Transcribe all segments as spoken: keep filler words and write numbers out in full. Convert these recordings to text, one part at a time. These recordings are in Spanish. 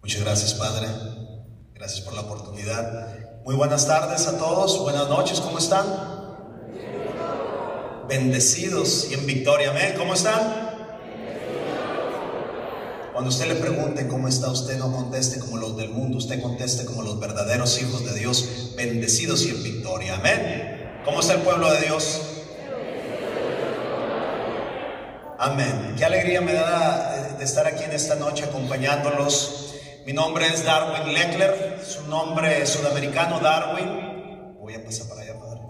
Muchas gracias, Padre. Gracias por la oportunidad. Muy buenas tardes a todos. Buenas noches. ¿Cómo están? Bendecidos y en victoria. Amén. ¿Cómo están? Cuando usted le pregunte cómo está usted, no conteste como los del mundo. Usted conteste como los verdaderos hijos de Dios, bendecidos y en victoria. Amén. ¿Cómo está el pueblo de Dios? Amén. Qué alegría me da de estar aquí en esta noche acompañándolos. Mi nombre es Darwin Leckler, su nombre sudamericano Darwin. Voy a pasar para allá, Padre.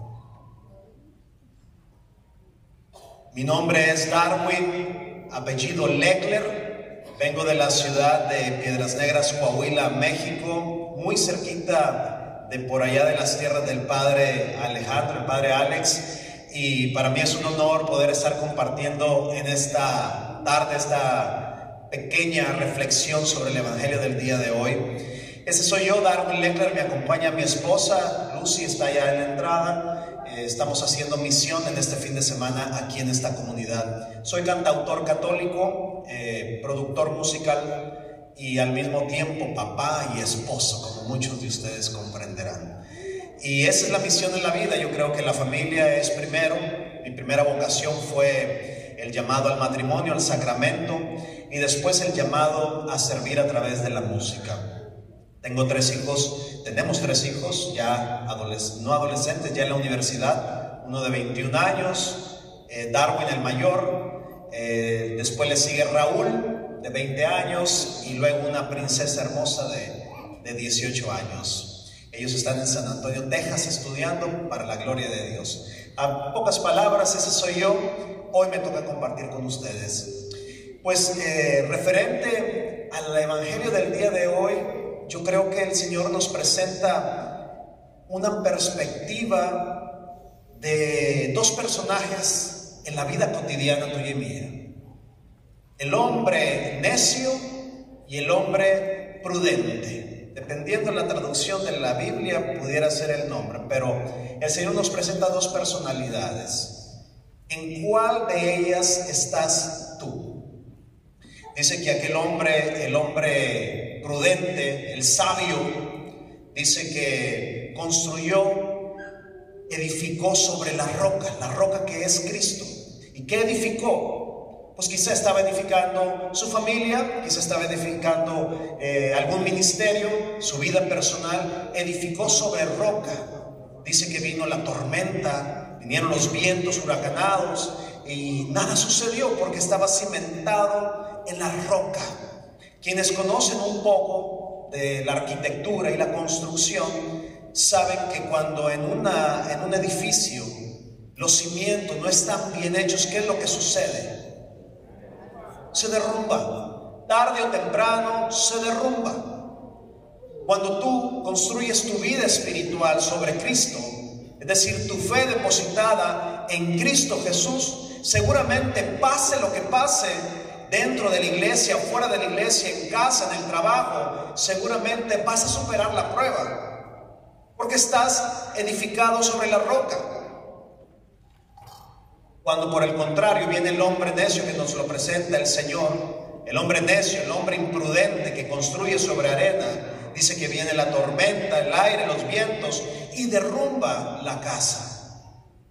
Mi nombre es Darwin, apellido Leckler. Vengo de la ciudad de Piedras Negras, Coahuila, México, muy cerquita de por allá de las tierras del Padre Alejandro, el Padre Alex. Y para mí es un honor poder estar compartiendo en esta tarde, esta pequeña reflexión sobre el Evangelio del día de hoy. Ese soy yo, Darwin Leckler. Me acompaña mi esposa, Lucy, está allá en la entrada. Eh, estamos haciendo misión en este fin de semana aquí en esta comunidad. Soy cantautor católico, eh, productor musical y al mismo tiempo papá y esposo, como muchos de ustedes comprenderán. Y esa es la misión en la vida. Yo creo que la familia es primero. Mi primera vocación fue el llamado al matrimonio, al sacramento, y después el llamado a servir a través de la música. Tengo tres hijos, tenemos tres hijos, ya adoles no adolescentes, ya en la universidad. Uno de veintiún años, eh, Darwin el mayor, eh, después le sigue Raúl de veinte años y luego una princesa hermosa de, de dieciocho años. Ellos están en San Antonio, Texas, estudiando para la gloria de Dios. A pocas palabras, ese soy yo. Hoy me toca compartir con ustedes. Pues eh, referente al Evangelio del día de hoy, yo creo que el Señor nos presenta una perspectiva de dos personajes en la vida cotidiana tuya y mía. El hombre necio y el hombre prudente. Dependiendo de la traducción de la Biblia pudiera ser el nombre, pero el Señor nos presenta dos personalidades. ¿En cuál de ellas estás tú? Dice que aquel hombre, el hombre prudente, el sabio, dice que construyó, edificó sobre la roca, la roca que es Cristo. ¿Y qué edificó? Pues quizá estaba edificando su familia, quizá estaba edificando eh, algún ministerio, su vida personal. Edificó sobre roca. Dice que vino la tormenta, vinieron los vientos huracanados y nada sucedió porque estaba cimentado en la roca. Quienes conocen un poco de la arquitectura y la construcción saben que cuando en, una, en un edificio los cimientos no están bien hechos, ¿qué es lo que sucede? Se derrumba, tarde o temprano se derrumba. Cuando tú construyes tu vida espiritual sobre Cristo, es decir, tu fe depositada en Cristo Jesús, seguramente pase lo que pase dentro de la iglesia, fuera de la iglesia, en casa, en el trabajo, seguramente vas a superar la prueba, porque estás edificado sobre la roca. Cuando por el contrario viene el hombre necio, que nos lo presenta el Señor, el hombre necio, el hombre imprudente que construye sobre arena, dice que viene la tormenta, el aire, los vientos y derrumba la casa.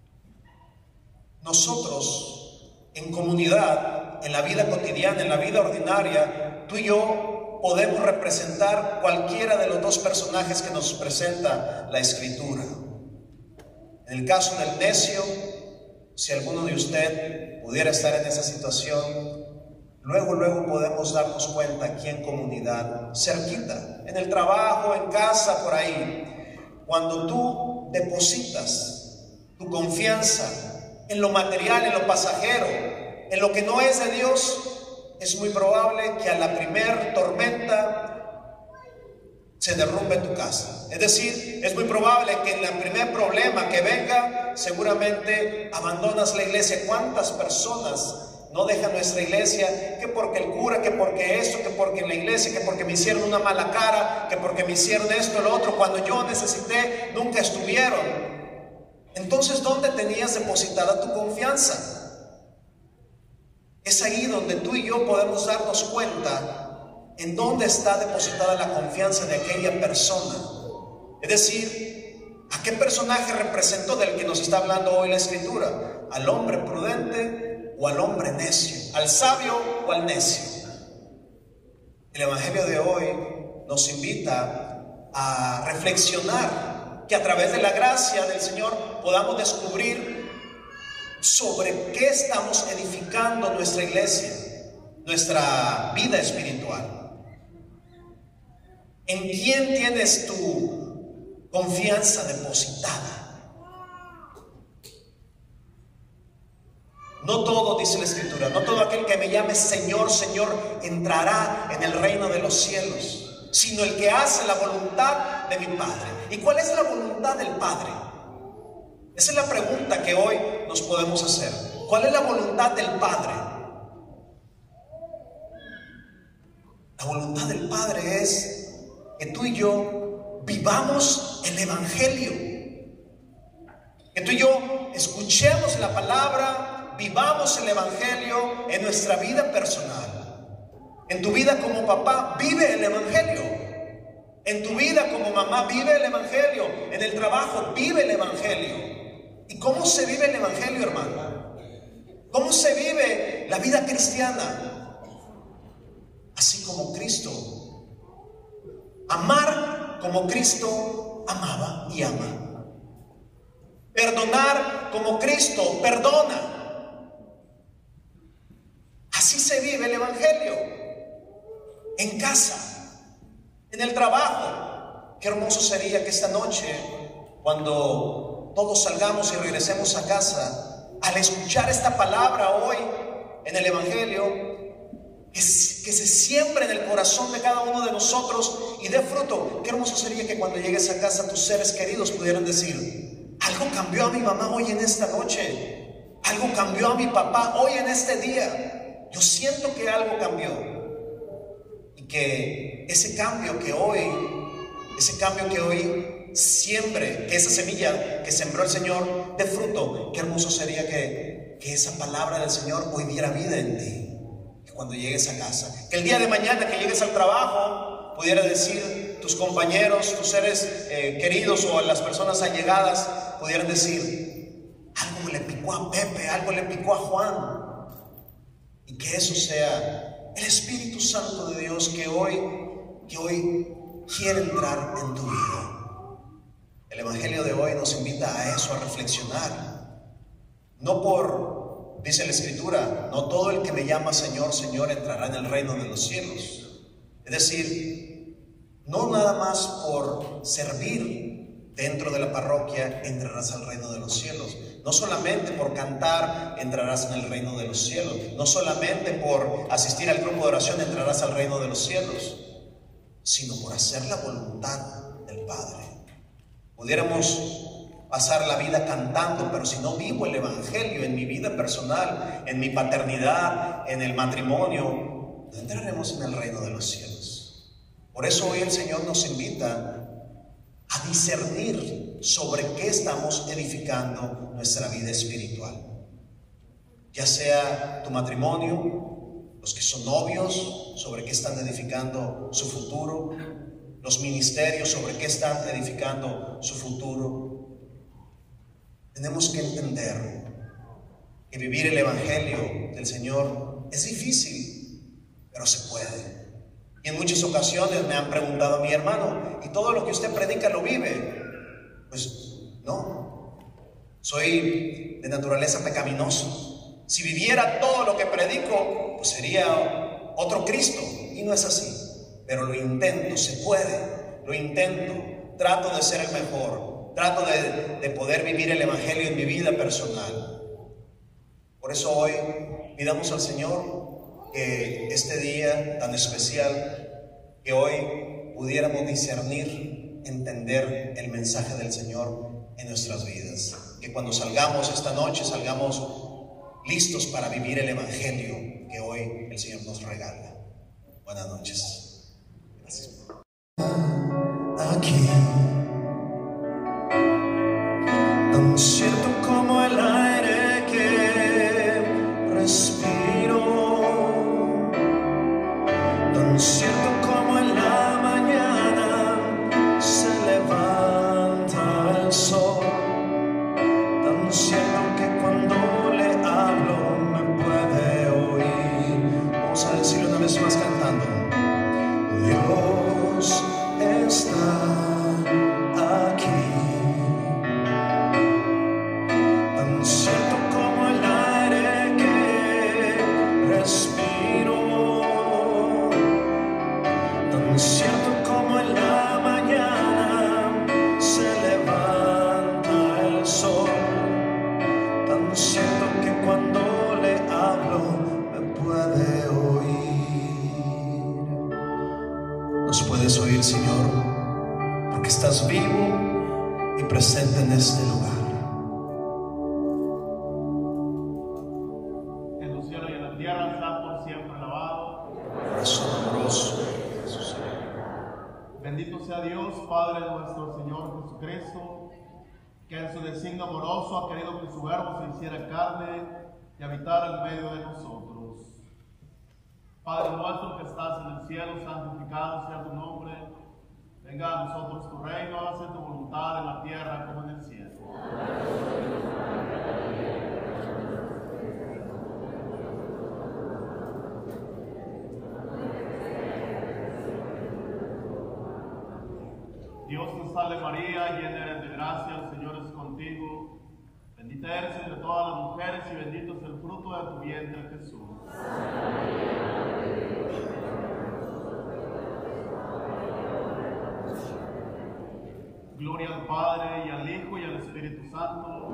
Nosotros en comunidad, en la vida cotidiana, en la vida ordinaria, tú y yo podemos representar cualquiera de los dos personajes que nos presenta la Escritura. En el caso del necio, si alguno de usted pudiera estar en esa situación, luego, luego podemos darnos cuenta aquí en comunidad, cerquita, en el trabajo, en casa, por ahí. Cuando tú depositas tu confianza en lo material, en lo pasajero, en lo que no es de Dios, es muy probable que a la primer tormenta se derrumbe tu casa. Es decir, es muy probable que en el primer problema que venga, seguramente abandonas la iglesia. ¿Cuántas personas no dejan nuestra iglesia? Que porque el cura, que porque esto, que porque en la iglesia, que porque me hicieron una mala cara, que porque me hicieron esto, lo otro. Cuando yo necesité, nunca estuvieron. Entonces, ¿dónde tenías depositada tu confianza? Es ahí donde tú y yo podemos darnos cuenta ¿En dónde está depositada la confianza de aquella persona? Es decir, ¿a qué personaje representó del que nos está hablando hoy la Escritura? ¿Al hombre prudente o al hombre necio? ¿Al sabio o al necio? El Evangelio de hoy nos invita a reflexionar, que a través de la gracia del Señor podamos descubrir sobre qué estamos edificando nuestra iglesia, nuestra vida espiritual. ¿En quién tienes tu confianza depositada? No todo, dice la Escritura, no todo aquel que me llame Señor, Señor entrará en el reino de los cielos, sino el que hace la voluntad de mi Padre. ¿Y cuál es la voluntad del Padre? Esa es la pregunta que hoy nos podemos hacer. ¿Cuál es la voluntad del Padre? La voluntad del Padre es que tú y yo vivamos el Evangelio, que tú y yo escuchemos la palabra, vivamos el Evangelio en nuestra vida personal. En tu vida como papá, vive el Evangelio. En tu vida como mamá, vive el Evangelio. En el trabajo, vive el Evangelio. ¿Y cómo se vive el Evangelio, hermano? ¿Cómo se vive la vida cristiana? Así como Cristo. Amar como Cristo amaba y ama. Perdonar como Cristo perdona. Así se vive el Evangelio. En casa, en el trabajo. Qué hermoso sería que esta noche, cuando todos salgamos y regresemos a casa, al escuchar esta palabra hoy en el Evangelio, que, que se siembre en el corazón de cada uno de nosotros y dé fruto. Qué hermoso sería que cuando llegues a casa tus seres queridos pudieran decir: algo cambió a mi mamá hoy en esta noche, algo cambió a mi papá hoy en este día. Yo siento que algo cambió, y que ese cambio que hoy ese cambio que hoy siembre, que esa semilla que sembró el Señor dé fruto. Qué hermoso sería que, que esa palabra del Señor hoy diera vida en ti. Cuando llegues a casa, que el día de mañana que llegues al trabajo pudiera decir tus compañeros, tus seres eh, queridos o las personas allegadas pudieran decir: algo le picó a Pepe, algo le picó a Juan. Y que eso sea el Espíritu Santo de Dios que hoy, que hoy quiere entrar en tu vida. El Evangelio de hoy nos invita a eso, a reflexionar. No por Dice la Escritura: no todo el que me llama Señor, Señor entrará en el reino de los cielos. Es decir, no nada más por servir dentro de la parroquia entrarás al reino de los cielos. No solamente por cantar entrarás en el reino de los cielos. No solamente por asistir al grupo de oración entrarás al reino de los cielos, sino por hacer la voluntad del Padre. Pudiéramos pasar la vida cantando, pero si no vivo el Evangelio en mi vida personal, en mi paternidad, en el matrimonio, no entraremos en el reino de los cielos. Por eso hoy el Señor nos invita a discernir sobre qué estamos edificando nuestra vida espiritual. Ya sea tu matrimonio, los que son novios, sobre qué están edificando su futuro, los ministerios, sobre qué están edificando su futuro. Tenemos que entender que vivir el Evangelio del Señor es difícil, pero se puede. Y en muchas ocasiones me han preguntado a mi hermano: ¿y todo lo que usted predica lo vive? Pues no, soy de naturaleza pecaminoso. Si viviera todo lo que predico, pues sería otro Cristo, y no es así. Pero lo intento, se puede, lo intento, trato de ser el mejor, trato de, de poder vivir el Evangelio en mi vida personal. Por eso hoy pidamos al Señor que este día tan especial, que hoy pudiéramos discernir, entender el mensaje del Señor en nuestras vidas. Que cuando salgamos esta noche, salgamos listos para vivir el Evangelio que hoy el Señor nos regala. Buenas noches. Gracias. Aquí, tan cierto como el aire que respiro, tan cierto puedes oír, Señor, porque estás vivo y presente en este lugar. En los cielos y en la tierra está por siempre alabado. Corazón amoroso de Jesús. Bendito sea Dios, Padre de nuestro Señor Jesucristo, que en su designio amoroso ha querido que su verbo se hiciera carne y habitara en medio de nosotros. Padre nuestro que estás en el cielo, santificado sea tu nombre. Venga a nosotros tu reino, hágase tu voluntad en la tierra como en el cielo. Dios te salve María, llena eres de gracia, el Señor es contigo. Bendita eres entre todas las mujeres y bendito es el fruto de tu vientre, Jesús. Gloria al Padre, y al Hijo, y al Espíritu Santo.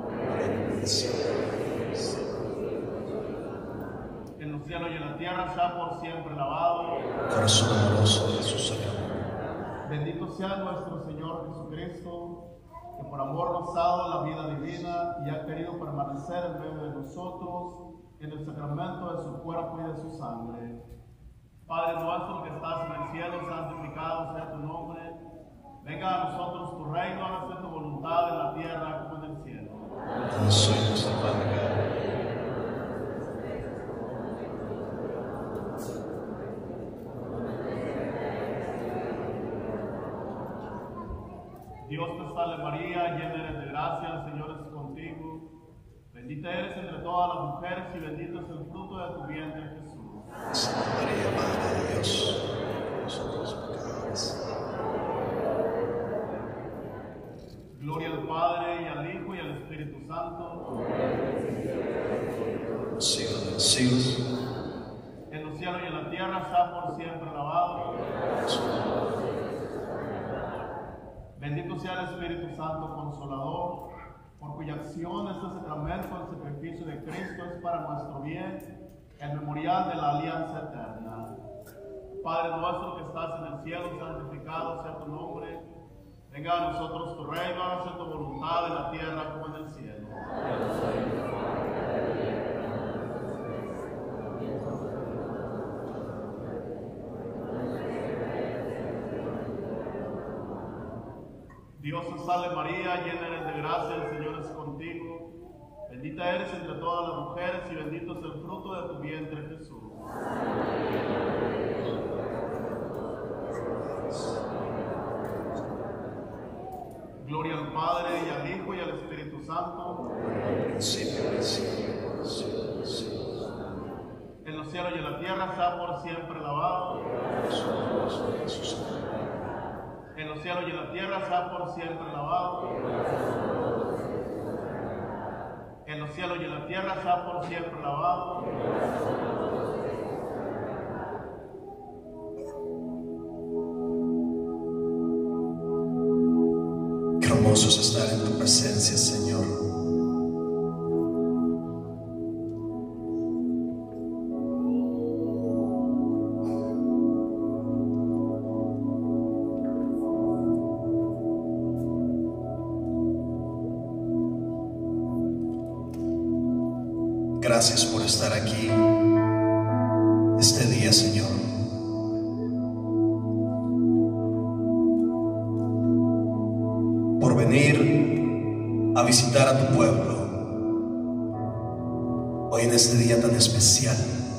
En los cielos y en la tierra sea por siempre alabado. Corazón amoroso de Jesús. Bendito sea nuestro Señor Jesucristo, que por amor nos ha dado la vida divina y ha querido permanecer en medio de nosotros en el sacramento de su cuerpo y de su sangre. Padre nuestro que estás en el cielo, santificado sea tu nombre. Venga a nosotros tu reino, hágase tu voluntad en la tierra como en el cielo. Danos hoy nuestro pan de cada día. Dios te salve María, llena eres de gracia, el Señor es contigo. Bendita eres entre todas las mujeres y bendito es el fruto de tu vientre, Jesús. Santa María, Madre de Dios, nosotros pecadores. Gloria al Padre, y al Hijo, y al Espíritu Santo. Siglos de los siglos. En los cielos y en la tierra está por siempre alabado. Bendito sea el Espíritu Santo Consolador, por cuya acción este sacramento, el sacrificio de Cristo, es para nuestro bien, el memorial de la alianza eterna. Padre nuestro que estás en el cielo, santificado sea tu nombre. Venga a nosotros tu reino, hágase tu voluntad en la tierra como en el cielo. Dios te salve María, llena eres de gracia, el Señor es contigo. Bendita eres entre todas las mujeres y bendito es el fruto de tu vientre, Jesús. Gloria al Padre, y al Hijo, y al Espíritu Santo. En los cielos y en la tierra sea por siempre alabado. En los cielos y en la tierra sea por siempre alabado. En los cielos y en la tierra sea por siempre alabado. Qué hermoso es estar en tu presencia, Señor. Gracias por estar aquí este día, Señor. Por venir a visitar a tu pueblo hoy en este día tan especial.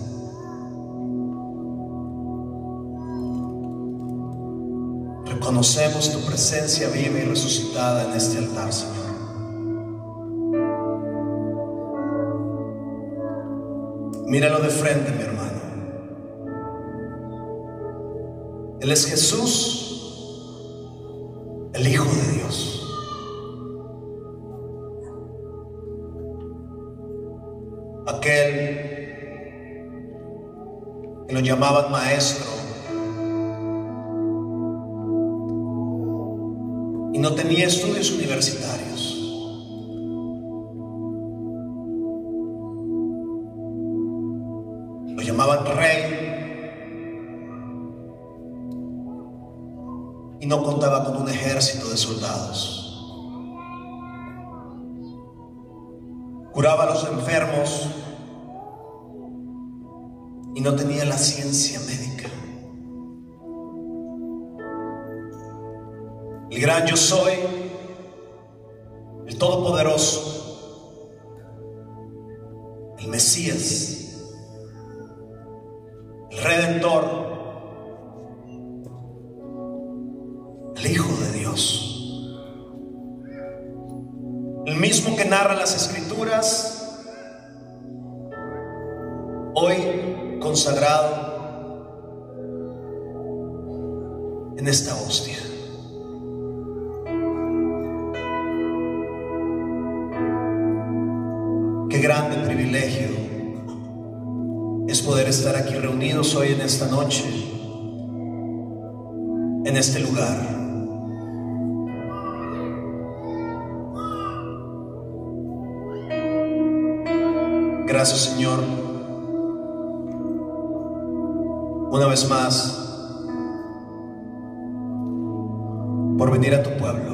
Reconocemos tu presencia viva y resucitada en este altar, Señor. Míralo de frente, mi hermano. Él es Jesús, el Hijo de Dios. Aquel que lo llamaban maestro y no tenía estudios universitarios. Lo llamaban rey no contaba con un ejército de soldados. Curaba a los enfermos y no tenía la ciencia médica. El gran yo soy, el todopoderoso, el Mesías, el Redentor, el Hijo de Dios, el mismo que narra las Escrituras, hoy consagrado en esta hostia. Qué grande privilegio es poder estar aquí reunidos hoy en esta noche, en este lugar. Gracias, Señor, una vez más por venir a tu pueblo.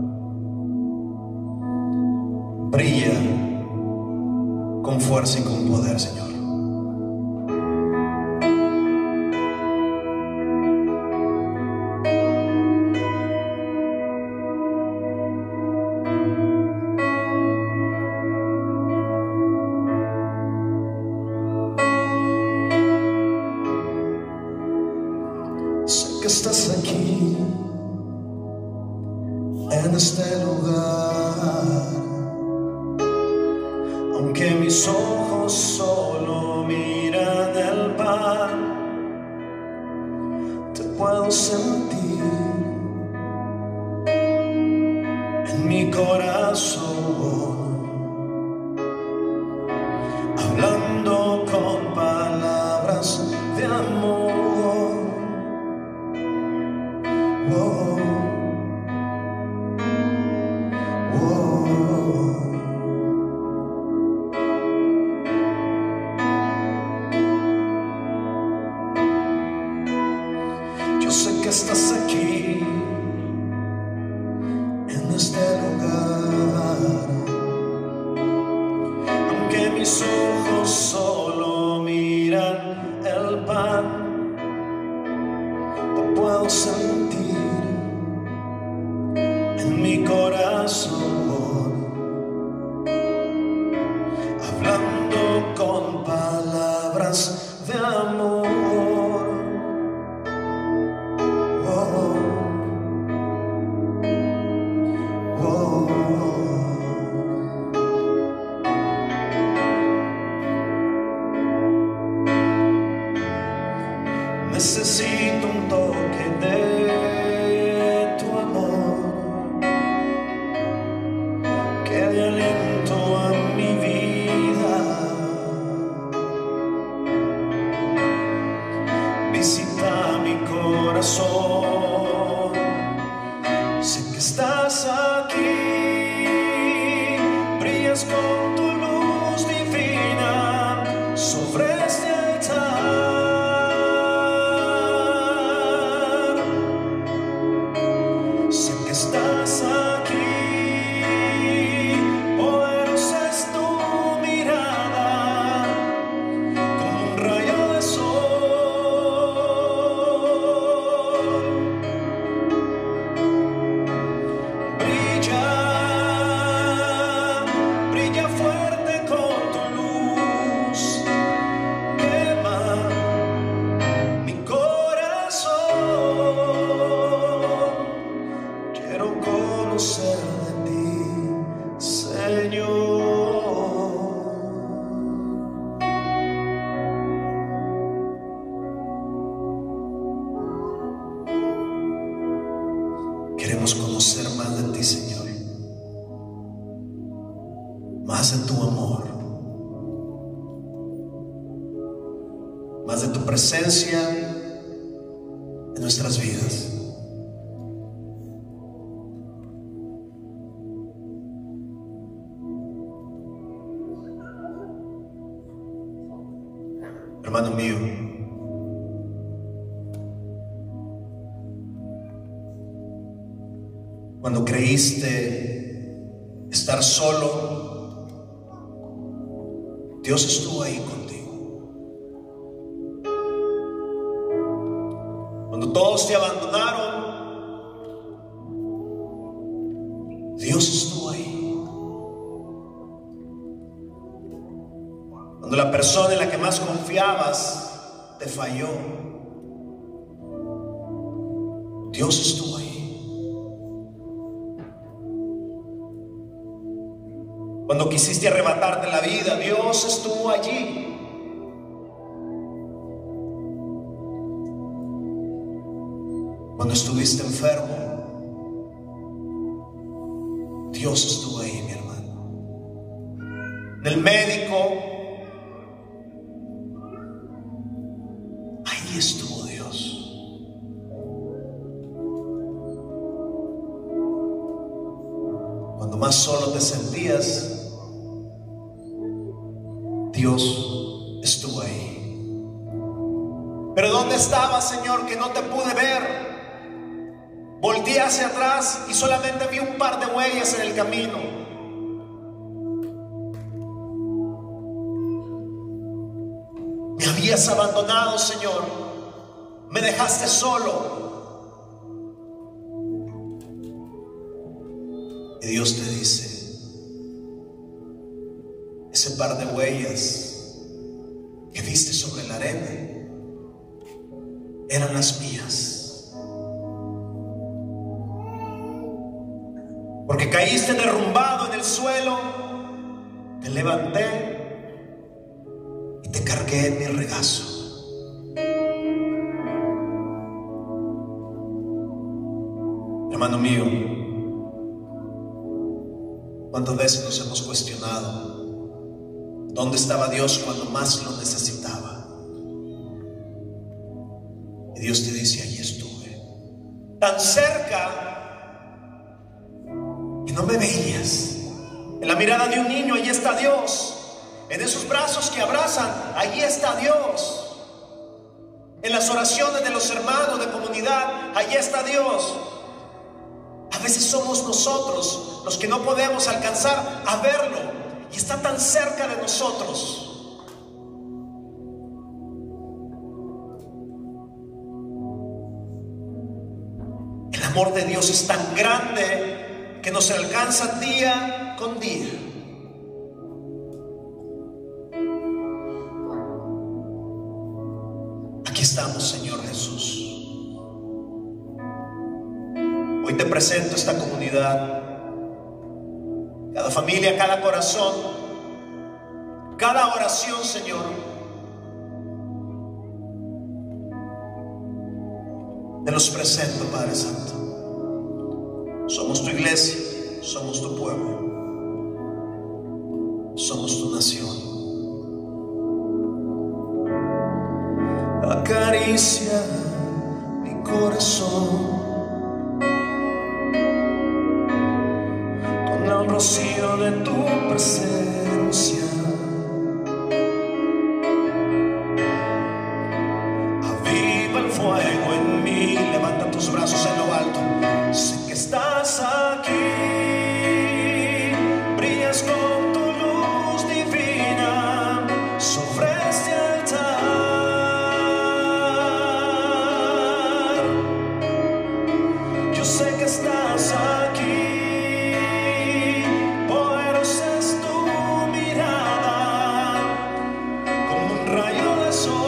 Brilla con fuerza y con poder, Señor. Sé que estás aquí, en este lugar, aunque mis ojos solo miran el pan, te puedo sentir en mi corazón, hablando con palabras de amor. Oh, estás aquí, en este lugar, aunque mis ojos solo miran el pan, te puedo sentir en mi corazón, hablando con palabras de amor. Necesito un toque de tu amor que dé aliento a mi vida. Visita mi corazón. Sé que estás aquí, brillas con tu luz divina sobre este altar. Estás aquí, poderosa es tu mirada, como un rayo de sol. Brilla, brilla fuerte con tu luz, quema mi corazón. Quiero conocer de ti, Señor. Queremos conocer más de ti, Señor, más de tu amor, más de tu presencia en nuestras vidas. Hermano mío, cuando creíste estar solo, Dios estuvo ahí contigo. Cuando todos te abandonaron, Dios estuvo ahí. Cuando la persona en la que más confiabas te falló, Dios estuvo ahí. Cuando quisiste arrebatarte la vida, Dios estuvo allí. Cuando estuviste enfermo, Dios estuvo ahí, mi hermano. En el médico, ahí estuvo Dios. Cuando más solo te sentías, Dios estuvo ahí. Pero ¿dónde estabas, Señor, que no te pude ver? Volteé hacia atrás y solamente vi un par de huellas en el camino. Me habías abandonado, Señor. Me dejaste solo. Y Dios te dice: ese par de huellas que viste sobre la arena eran las mías. Porque caíste derrumbado en el suelo, te levanté y te cargué en mi regazo. Hermano mío, ¿cuántas veces nos hemos cuestionado dónde estaba Dios cuando más lo necesitaba? Y Dios te dice: ahí estuve, tan cerca y no me veías. En la mirada de un niño, allí está Dios. En esos brazos que abrazan, allí está Dios. En las oraciones de los hermanos de comunidad, allí está Dios. A veces somos nosotros los que no podemos alcanzar a verlo, y está tan cerca de nosotros. El amor de Dios es tan grande que nos alcanza día con día. Aquí estamos, Señor Jesús. Hoy te presento esta comunidad, cada familia, cada corazón, cada oración, Señor. Te los presento, Padre Santo. Somos tu iglesia, somos tu pueblo, somos tu nación. Acaricia mi corazón con el rocío de tu presencia. Aviva el fuego en mí, levanta tus brazos en lo alto. Sé que estás aquí, brillas con tu luz divina sobre este altar. Yo sé que estás aquí, poderosa es tu mirada, como un rayo de sol.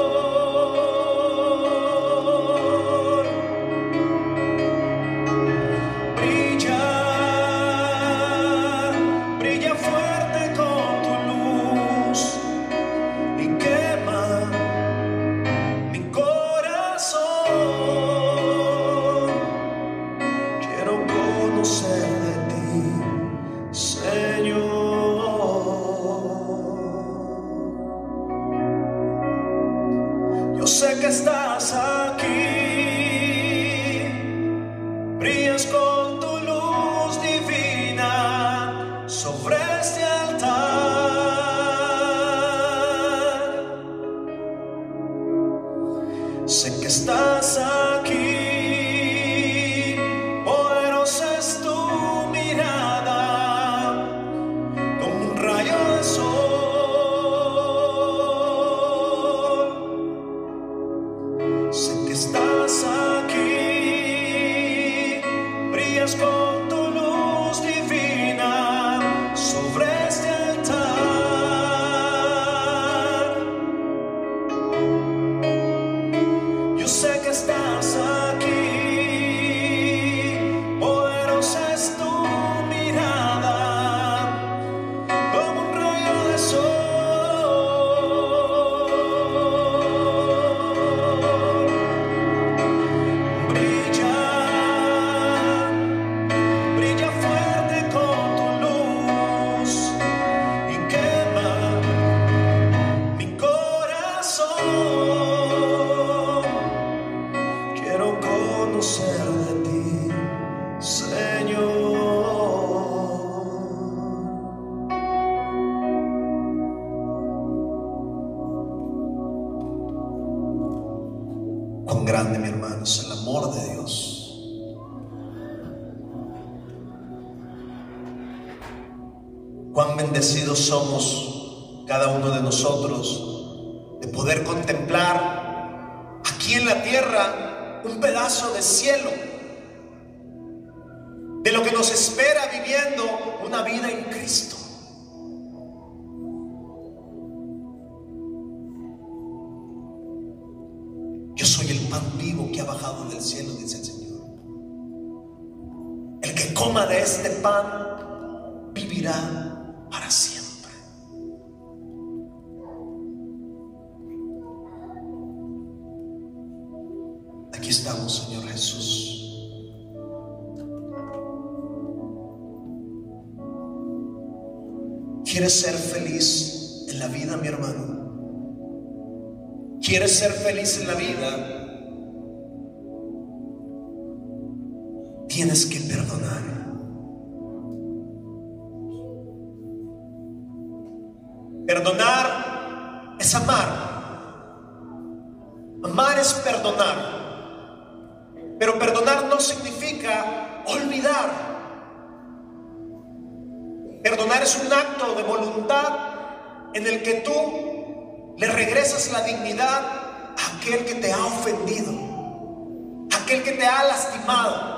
Yo sé que estás aquí, brillas con tu luz divina sobre este altar. Sé que estás aquí, poderosa es Sé que estás aquí, brillas con tu luz divina sobre este altar. Yo sé que estás aquí, poderosa es tu mirada, como un rayo de sol. Cuán grande, mi hermano, es el amor de Dios. Cuán bendecidos somos cada uno de nosotros de poder contemplar aquí en la tierra un pedazo de cielo, de lo que nos espera viviendo una vida en Cristo. Yo soy el pan vivo que ha bajado del cielo, dice el Señor. El que coma de este pan vivirá para siempre. Aquí estamos, Señor Jesús. ¿Quieres ser feliz en la vida, mi hermano? ¿Quieres ser feliz en la vida? Tienes que perdonar. Perdonar es amar. Amar es perdonar. Pero perdonar no significa olvidar. Perdonar es un acto de voluntad en el que tú le regresas la dignidad a aquel que te ha ofendido, a aquel que te ha lastimado.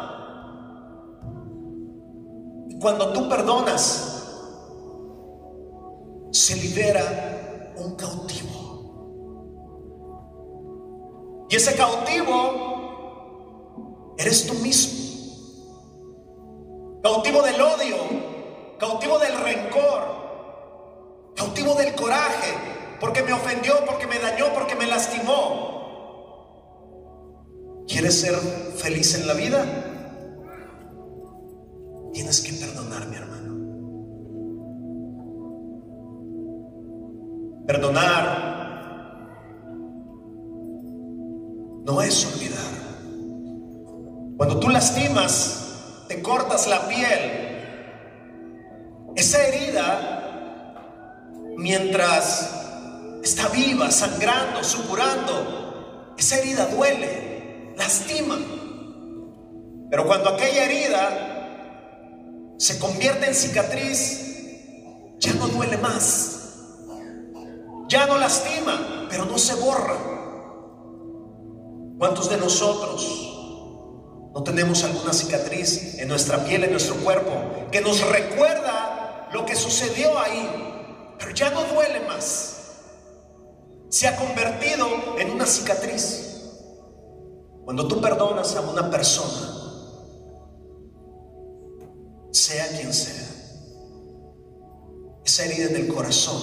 Y cuando tú perdonas, se libera un cautivo. Y ese cautivo eres tú mismo. Cautivo del odio, cautivo del rencor, cautivo del coraje. Porque me ofendió, porque me dañó, porque me lastimó. ¿Quieres ser feliz en la vida? Tienes que perdonar, mi hermano. Perdonar no es olvidar. Cuando tú lastimas, te cortas la piel, esa herida, mientras está viva, sangrando, supurando, esa herida duele, lastima. Pero cuando aquella herida se convierte en cicatriz, ya no duele más, ya no lastima, pero no se borra. ¿Cuántos de nosotros no tenemos alguna cicatriz en nuestra piel, en nuestro cuerpo, que nos recuerda lo que sucedió ahí, pero ya no duele más? Se ha convertido en una cicatriz. Cuando tú perdonas a una persona, sea quien sea, esa herida en el corazón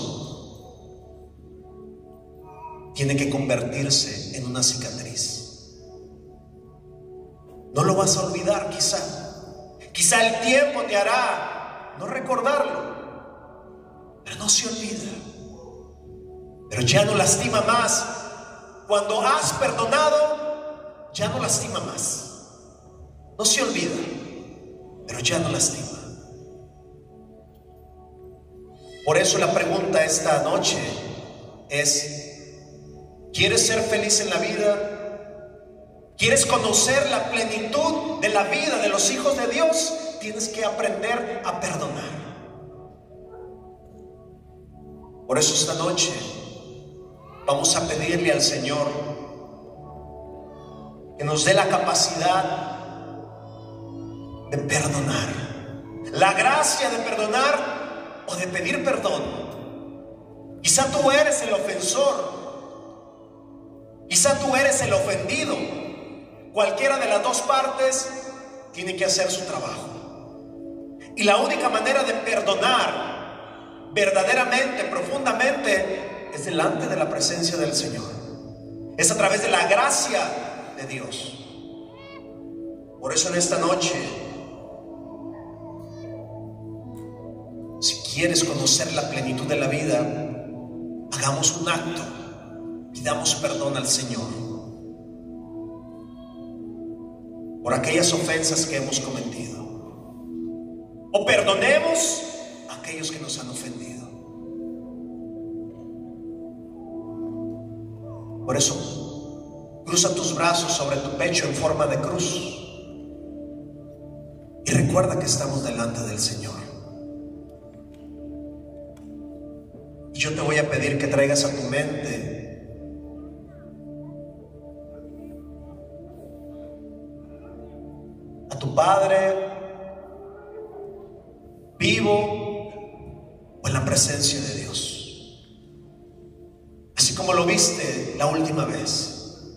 tiene que convertirse en una cicatriz. No lo vas a olvidar, quizá. Quizá el tiempo te hará no recordarlo, pero no se olvida. Pero ya no lastima más. Cuando has perdonado, ya no lastima más. No se olvida, pero ya no lastima. Por eso la pregunta esta noche es: ¿quieres ser feliz en la vida? ¿Quieres conocer la plenitud de la vida de los hijos de Dios? Tienes que aprender a perdonar. Por eso esta noche vamos a pedirle al Señor que nos dé la capacidad de perdonar, la gracia de perdonar o de pedir perdón. Quizá tú eres el ofensor, quizá tú eres el ofendido. Cualquiera de las dos partes tiene que hacer su trabajo. Y la única manera de perdonar verdaderamente, profundamente, es delante de la presencia del Señor. Es a través de la gracia de Dios. Por eso en esta noche, si quieres conocer la plenitud de la vida, hagamos un acto, pidamos perdón al Señor por aquellas ofensas que hemos cometido, o perdonemos a aquellos que nos han ofendido. Por eso, cruza tus brazos sobre tu pecho en forma de cruz y recuerda que estamos delante del Señor. Y yo te voy a pedir que traigas a tu mente a tu Padre vivo o en la presencia de Dios, así como lo viste la última vez.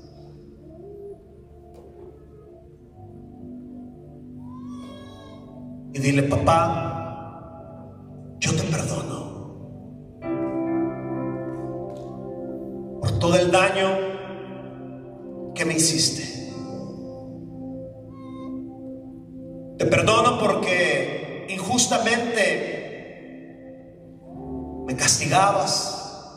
Y dile: papá, yo te perdono por todo el daño que me hiciste. Te perdono porque injustamente me castigabas,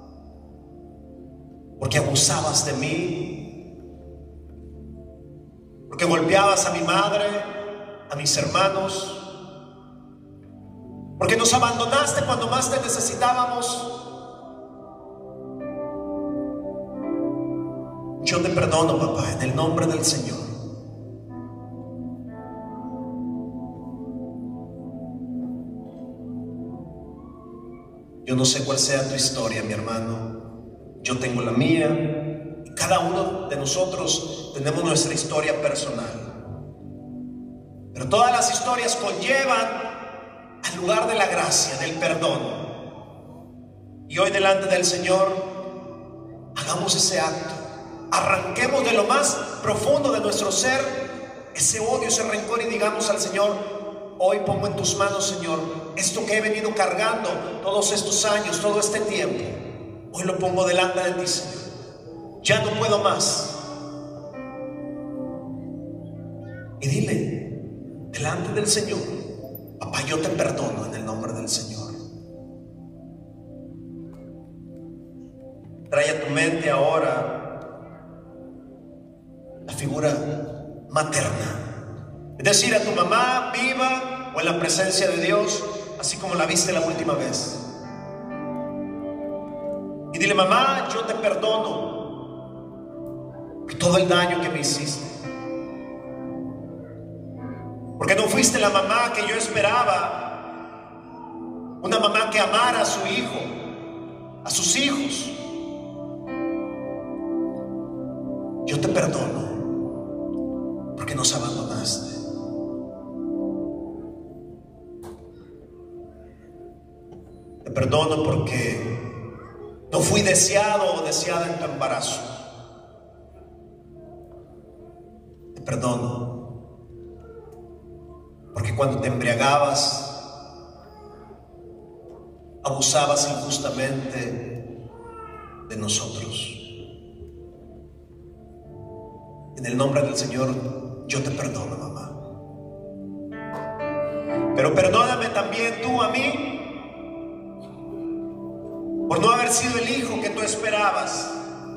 porque abusabas de mí, porque golpeabas a mi madre, a mis hermanos, porque nos abandonaste cuando más te necesitábamos. Yo te perdono, papá, en el nombre del Señor. Yo no sé cuál sea tu historia, mi hermano. Yo tengo la mía. Y cada uno de nosotros tenemos nuestra historia personal. Pero todas las historias conllevan al lugar de la gracia, del perdón. Y hoy delante del Señor, hagamos ese acto. Arranquemos de lo más profundo de nuestro ser ese odio, ese rencor, y digamos al Señor: hoy pongo en tus manos, Señor, esto que he venido cargando todos estos años, todo este tiempo. Hoy lo pongo delante de ti, Señor. Ya no puedo más. Y dile delante del Señor: papá, yo te perdono en el nombre del Señor. Trae a tu mente ahora la figura materna. Es decir, a tu mamá viva o en la presencia de Dios, así como la viste la última vez. Y dile: mamá, yo te perdono por todo el daño que me hiciste, porque no fuiste la mamá que yo esperaba, una mamá que amara a su hijo, a sus hijos. Yo te perdono porque nos abandonaste. Te perdono porque no fui deseado o deseada en tu embarazo. Te perdono porque cuando te embriagabas, abusabas injustamente de nosotros. En el nombre del Señor, yo te perdono, mamá. Pero perdóname también tú a mí por no haber sido el hijo que tú esperabas,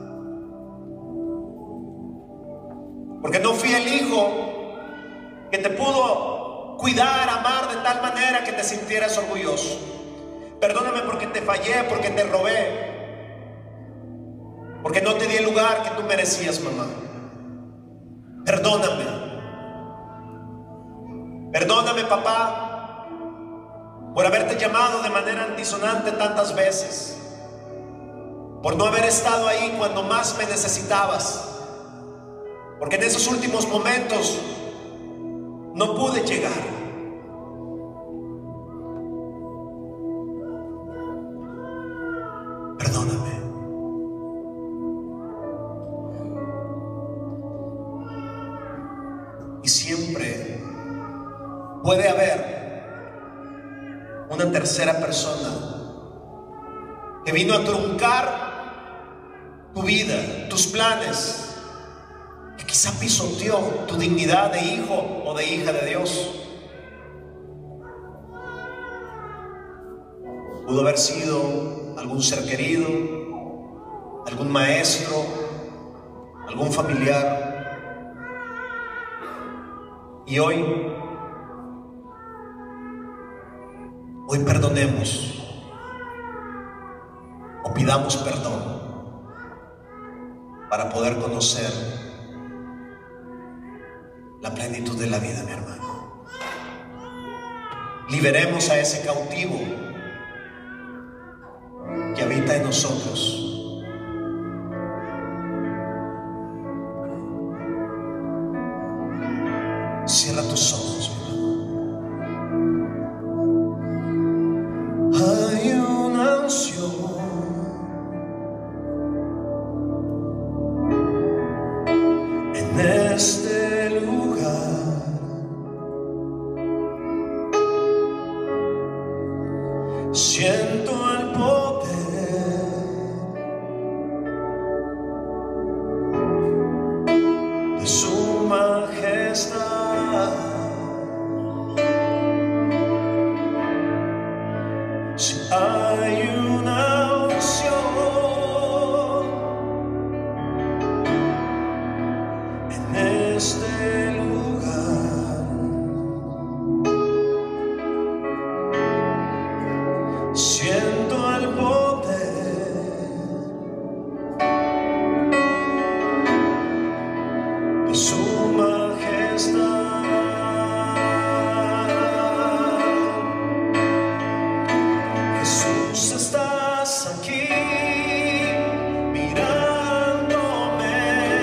porque no fui el hijo que te pudo cuidar, amar de tal manera que te sintieras orgulloso. Perdóname porque te fallé, porque te robé, porque no te di el lugar que tú merecías, mamá. Perdóname. Perdóname, papá, por haberte llamado de manera antisonante tantas veces, por no haber estado ahí cuando más me necesitabas. porque en esos últimos momentos no pude llegar. Perdóname. Y siempre puede haber una tercera persona que vino a truncar tu vida, tus planes, que quizá pisoteó tu dignidad de hijo o de hija de Dios. Pudo haber sido algún ser querido, algún maestro, algún familiar. Y hoy, hoy perdonemos o pidamos perdón para poder conocer la plenitud de la vida, mi hermano. Liberemos a ese cautivo que habita en nosotros. Cierra tus ojos, mi hermano. Hay una unción en este lugar. Siento el poder de su majestad. Si hay una unción en este lugar, siento el poder de su majestad. Jesús, estás aquí mirándome.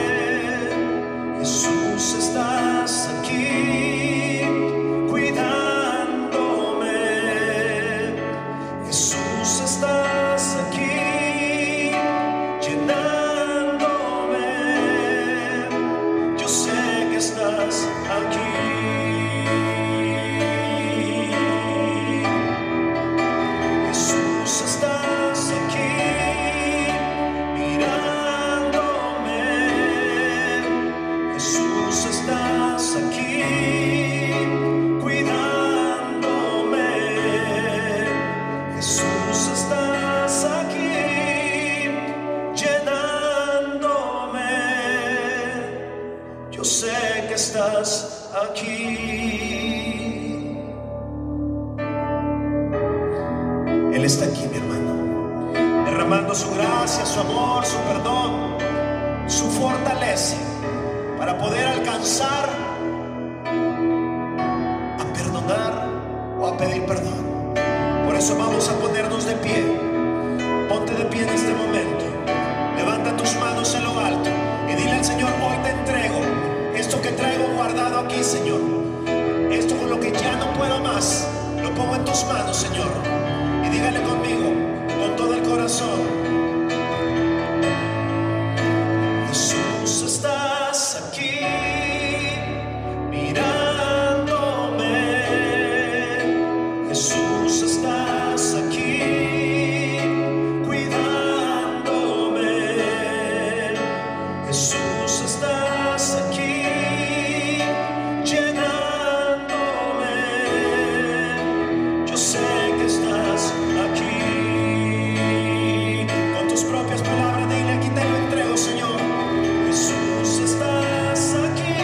Jesús, estás aquí cuidándome. Jesús, estás aquí llenándome. Yo sé que estás aquí. Jesús, estás aquí mirándome. Jesús, estás aquí cuidándome. Jesús, estás aquí llenándome. Yo sé que estás aquí. Él está aquí, mi hermano, derramando su gracia, su amor, su perdón, su fortaleza para poder alcanzar a perdonar o a pedir perdón. Por eso vamos a ponernos de pie. Ponte de pie en este momento. Levanta tus manos en lo alto y dile al Señor: hoy te entrego esto que traigo guardado aquí, Señor. Esto con lo que ya no puedo más, lo pongo en tus manos, Señor. Y dígale conmigo, con todo el corazón: Jesús, estás aquí mirándome. Jesús, estás aquí cuidándome. Jesús, estás aquí llenándome. Yo sé que estás aquí. Con tus propias palabras dile: aquí te lo entrego, Señor. Jesús, estás aquí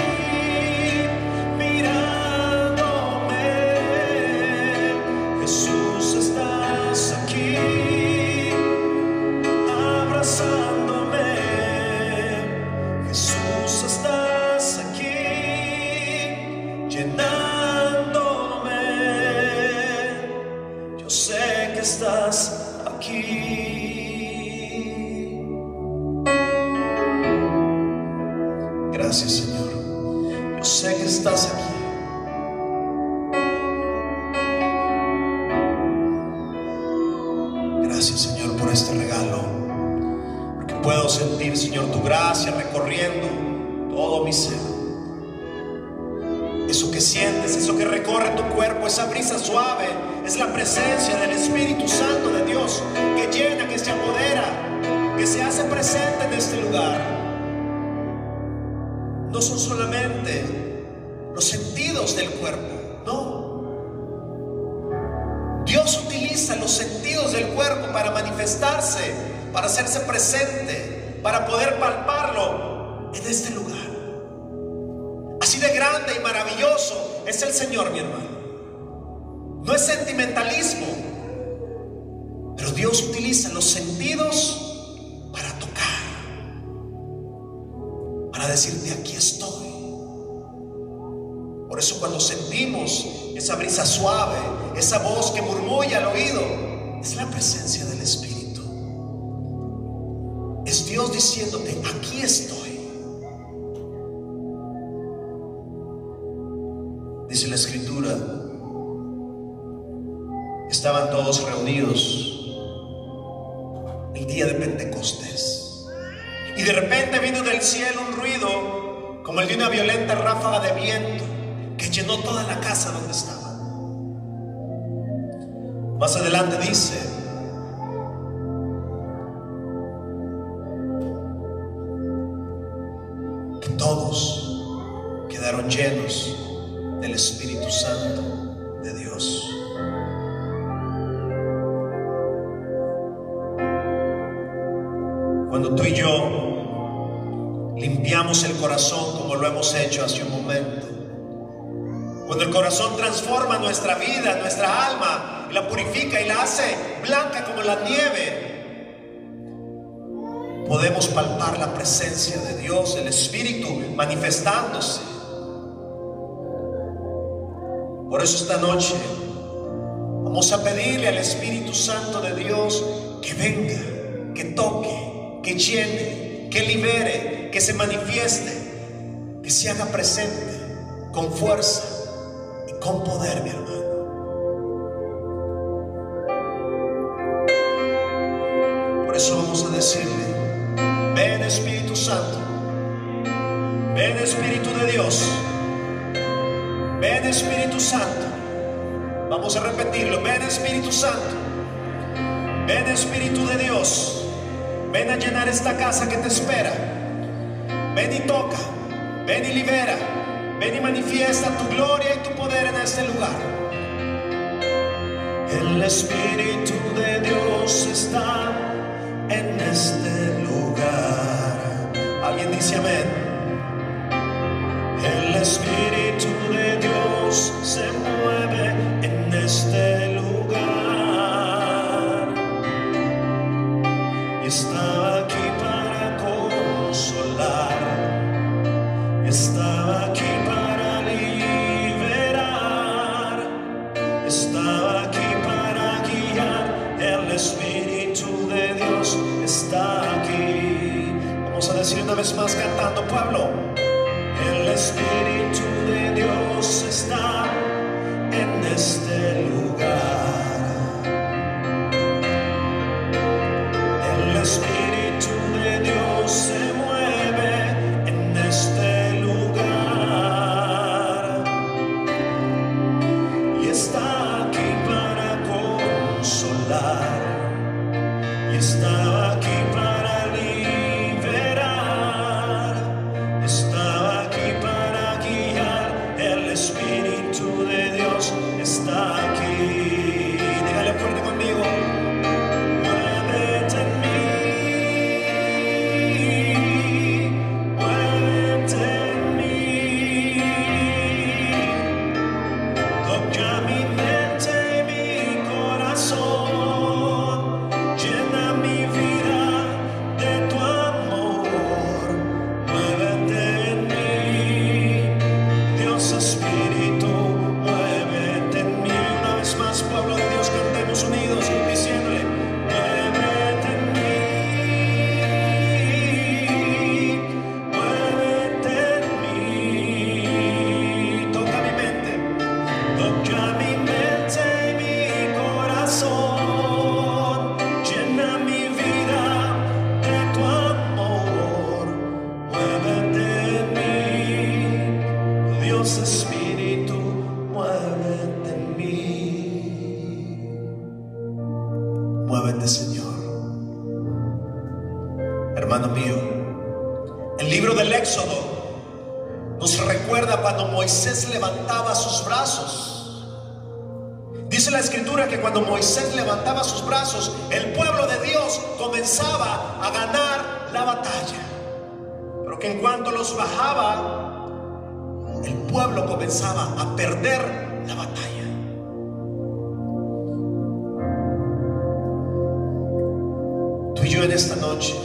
mirándome. Jesús, estás aquí abrazándome. Jesús, estás Gracias, Señor. Yo sé que estás aquí. Gracias, Señor, por este regalo, porque puedo sentir, Señor, tu gracia recorriendo todo mi ser. Eso que sientes, eso que recorre tu cuerpo, esa brisa suave, es la presencia del Espíritu Santo de Dios que llena, que se apodera, que se hace presente en este lugar. No son solamente los sentidos del cuerpo, no. Dios utiliza los sentidos del cuerpo para manifestarse, para hacerse presente, para poder palparlo en este lugar. Así de grande y maravilloso es el Señor, mi hermano. No es sentimentalismo, pero Dios utiliza los sentidos para tocar, para decirte: aquí estoy. Por eso cuando sentimos esa brisa suave, esa voz que murmulla al oído, es la presencia del Espíritu. Es Dios diciéndote: aquí estoy. Dice la Escritura, estaban todos reunidos el día de Pentecostés, y de repente vino del cielo un ruido como el de una violenta ráfaga de viento que llenó toda la casa donde estaban. Más adelante dice: que todos quedaron llenos del Espíritu Santo de Dios. Cuando tú y yo limpiamos el corazón como lo hemos hecho hace un momento, cuando el corazón transforma nuestra vida, nuestra alma, y la purifica y la hace blanca como la nieve, podemos palpar la presencia de Dios, el Espíritu manifestándose. Por eso esta noche vamos a pedirle al Espíritu Santo de Dios que venga, que toque, que llene, que libere, que se manifieste, que se haga presente con fuerza y con poder, mi hermano. Por eso vamos a decirle: ven, Espíritu Santo, ven, Espíritu de Dios, ven, Espíritu Santo. Vamos a repetirlo: ven, Espíritu Santo, ven, Espíritu de Dios, ven a llenar esta casa que te espera. Ven y toca, ven y libera, ven y manifiesta tu gloria y tu poder en este lugar. El Espíritu de Dios está en este lugar. ¿Alguien dice amén? El Espíritu de Dios se mueve en este lugar y estaba aquí para consolar, estaba aquí para liberar, estaba aquí para guiar. El Espíritu de Dios está aquí. Vamos a decir una vez más cantando, pueblo: el Espíritu de Dios está en este lugar. El Espíritu de Dios se mueve en este lugar y está aquí para consolar y está aquí para liberar. Está Éxodo nos recuerda cuando Moisés levantaba sus brazos. Dice la escritura que cuando Moisés levantaba sus brazos, el pueblo de Dios comenzaba a ganar la batalla. Pero que en cuanto los bajaba, el pueblo comenzaba a perder la batalla. Tú y yo en esta noche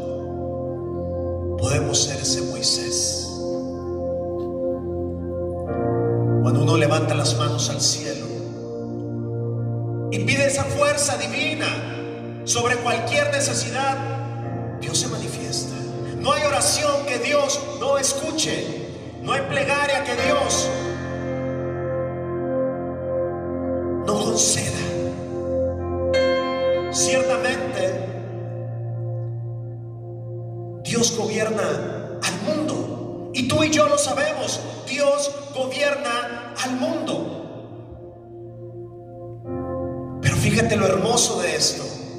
podemos ser ese Moisés. Cuando uno levanta las manos al cielo y pide esa fuerza divina sobre cualquier necesidad, Dios se manifiesta. No hay oración que Dios no escuche. No hay plegaria que Dios no conceda. Ciertamente, Dios gobierna al mundo. Y tú y yo lo sabemos. Dios gobierna al mundo. Pero fíjate lo hermoso de esto.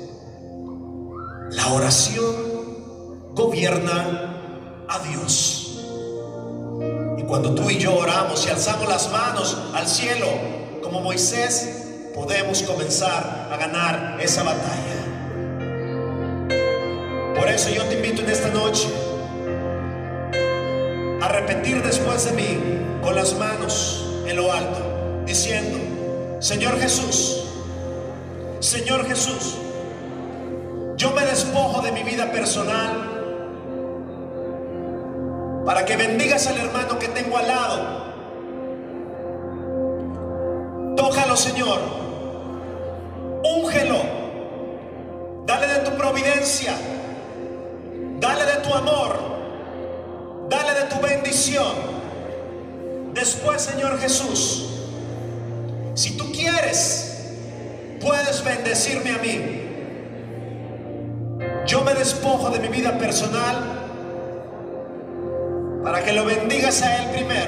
La oración gobierna a Dios. Y cuando tú y yo oramos y alzamos las manos al cielo como Moisés, podemos comenzar a ganar esa batalla. Por eso yo te invito en esta noche a repetir después de mí con las manos en lo alto, diciendo: Señor Jesús, Señor Jesús, yo me despojo de mi vida personal para que bendigas al hermano que tengo al lado. Tócalo, Señor, úngelo, dale de tu providencia, dale de tu amor, dale de tu bendición. Después, Señor Jesús, si tú quieres, puedes bendecirme a mí. Yo me despojo de mi vida personal para que lo bendigas a Él primero.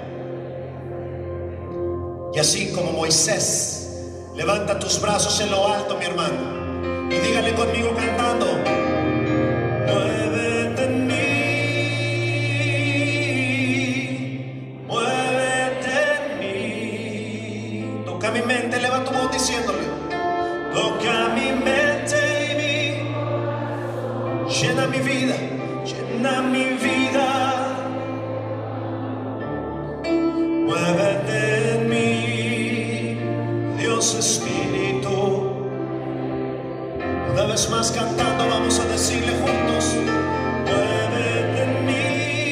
Y así como Moisés, levanta tus brazos en lo alto, mi hermano, y dígale conmigo cantando: muévete en mí, muévete en mí. Toca mi mente, levanta tu voz diciéndole: toca mi mente y mí, llena mi vida, llena mi vida. Muévete en mí, Dios Espíritu. Una vez más cantando, vamos a decirle juntos: muévete en mí,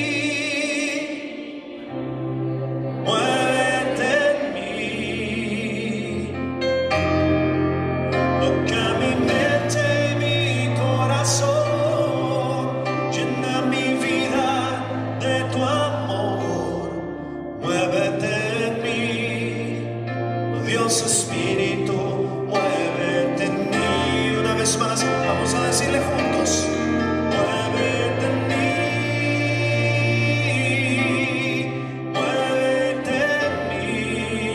muévete en mí. Toca mi mente y mi corazón, llena mi vida de tu amor. Muévete en mí, Dios Espíritu, muévete en mí. Una vez más, vamos a decirle juntos: muévete en mí, muévete en mí.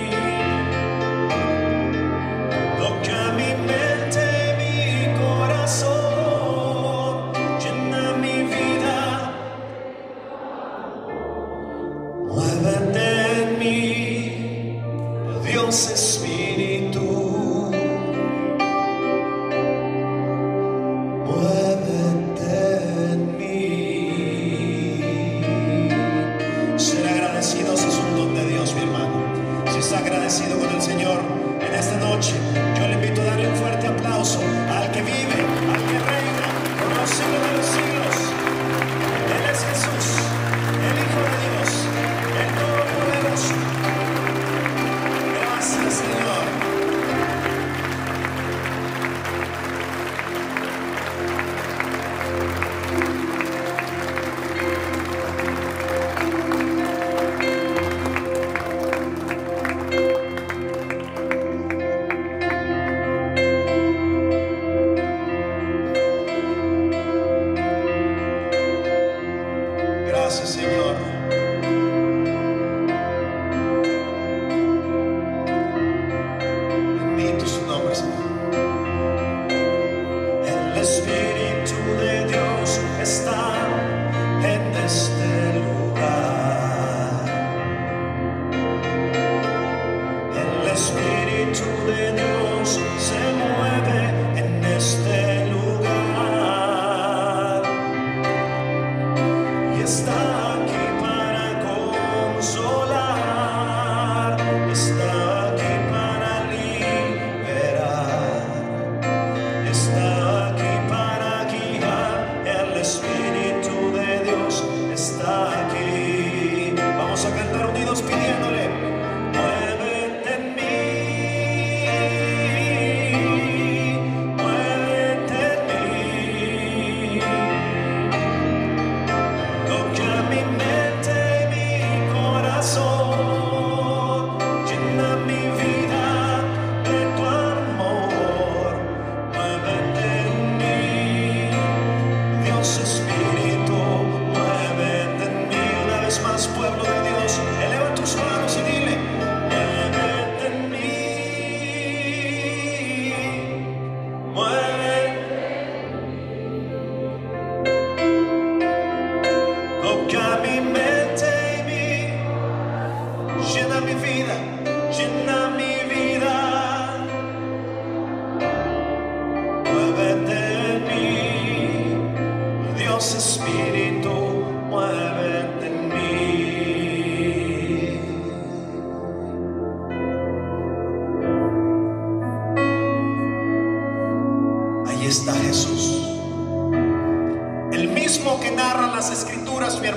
Toca mi mente y mi corazón, llena mi vida. Muévete en mí, Dios Espíritu. Muévete en mí. Ser agradecidos es un don de Dios, mi hermano. Si está agradecido con el Señor en esta noche, yo le invito a darle un fuerte aplauso al que vive, al que reina por los siglos de los siglos. Él es Jesús, el Hijo de Dios, el Todopoderoso. Gracias, Señor. Gracias, Señor. Bendito su nombre, Señor. El Espíritu de Dios está en este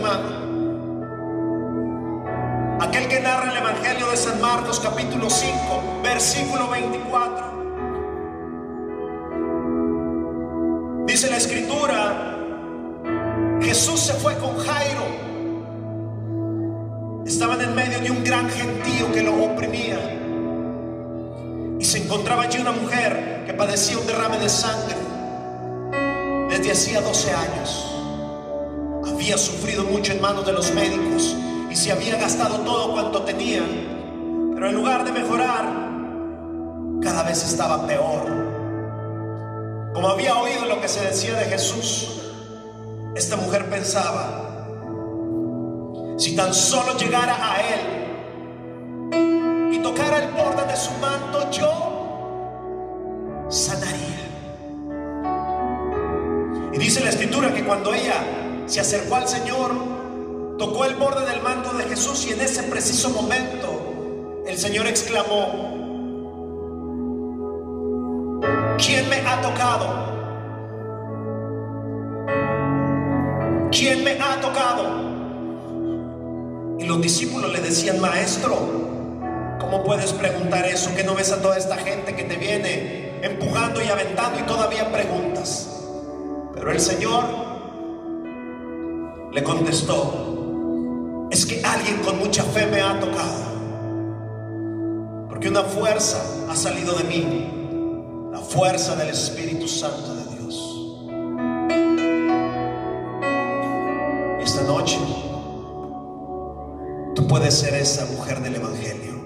hermano. Aquel que narra el Evangelio de San Marcos capítulo cinco, versículo veinticuatro. Dice la escritura, Jesús se fue con Jairo. Estaban en medio de un gran gentío que lo oprimía. Y se encontraba allí una mujer que padecía un derrame de sangre desde hacía doce años. Había sufrido mucho en manos de los médicos y se había gastado todo cuanto tenía, pero en lugar de mejorar, cada vez estaba peor. Como había oído lo que se decía de Jesús, esta mujer pensaba, si tan solo llegara a Él y tocara el borde de su manto, yo sanaría. Y dice la escritura que cuando ella se acercó al Señor, tocó el borde del manto de Jesús, y en ese preciso momento el Señor exclamó, ¿quién me ha tocado? ¿Quién me ha tocado? Y los discípulos le decían, maestro, ¿cómo puedes preguntar eso? ¿Que no ves a toda esta gente que te viene empujando y aventando y todavía preguntas? Pero el Señor le contestó, es que alguien con mucha fe me ha tocado, porque una fuerza ha salido de mí, la fuerza del Espíritu Santo de Dios. Esta noche tú puedes ser esa mujer del Evangelio.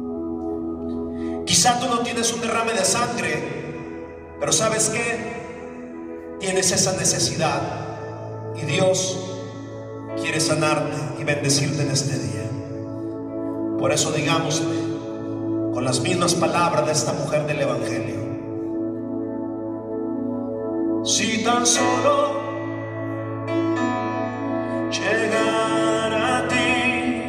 Quizá tú no tienes un derrame de sangre, pero ¿sabes qué? Tienes esa necesidad y Dios quiere sanarte y bendecirte en este día. Por eso digamos con las mismas palabras de esta mujer del Evangelio, si tan solo llegara a ti